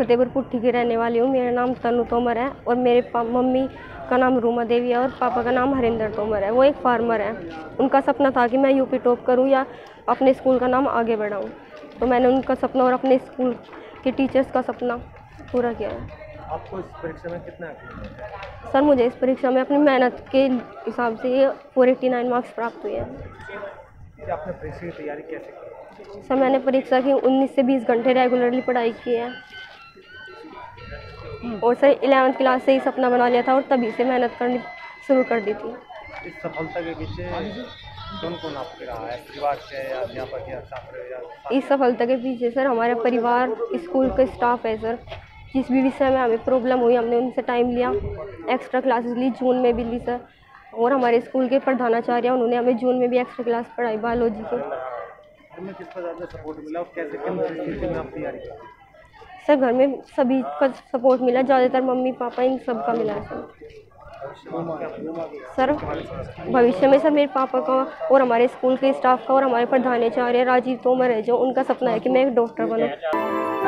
फतेहपुर पुट्ठी की रहने वाली हूँ। मेरा नाम तनु तोमर है और मेरे मम्मी का नाम रूमा देवी है और पापा का नाम हरिंदर तोमर है। वो एक फार्मर है। उनका सपना था कि मैं यूपी टॉप करूँ या अपने स्कूल का नाम आगे बढ़ाऊँ, तो मैंने उनका सपना और अपने स्कूल के टीचर्स का सपना पूरा किया है। आपको इस परीक्षा में कितना? सर मुझे इस परीक्षा में अपनी मेहनत के हिसाब से 489 मार्क्स प्राप्त हुए हैं। आपने परीक्षा की तैयारी कैसे की? सर मैंने परीक्षा की 19 से 20 घंटे रेगुलरली पढ़ाई की है और सर 11वीं क्लास से ही सपना बना लिया था और तभी से मेहनत करनी शुरू कर दी थी। इस सफलता के पीछे कौन कौन आपके रहा है? परिवार से या अध्यापक या छात्र या? इस सफलता के पीछे सर हमारे परिवार, स्कूल का स्टाफ है। सर जिस भी विषय में हमें प्रॉब्लम हुई हमने उनसे टाइम लिया, एक्स्ट्रा क्लासेस ली, जून में भी ली सर। और हमारे स्कूल के प्रधानाचार्य उन्होंने हमें जून में भी एक्स्ट्रा क्लास पढ़ाई बायोलॉजी की। तुम्हें किस प्रकार का सपोर्ट मिला और कैसे किन स्थिति में आप तैयारी की? सर घर में सभी का सपोर्ट मिला, ज़्यादातर मम्मी पापा इन सब का मिला है सर। भविष्य में सर मेरे पापा का और हमारे स्कूल के स्टाफ का और हमारे प्रधानाचार्य राजीव तोमर है जो, उनका सपना है कि मैं एक डॉक्टर बनूं।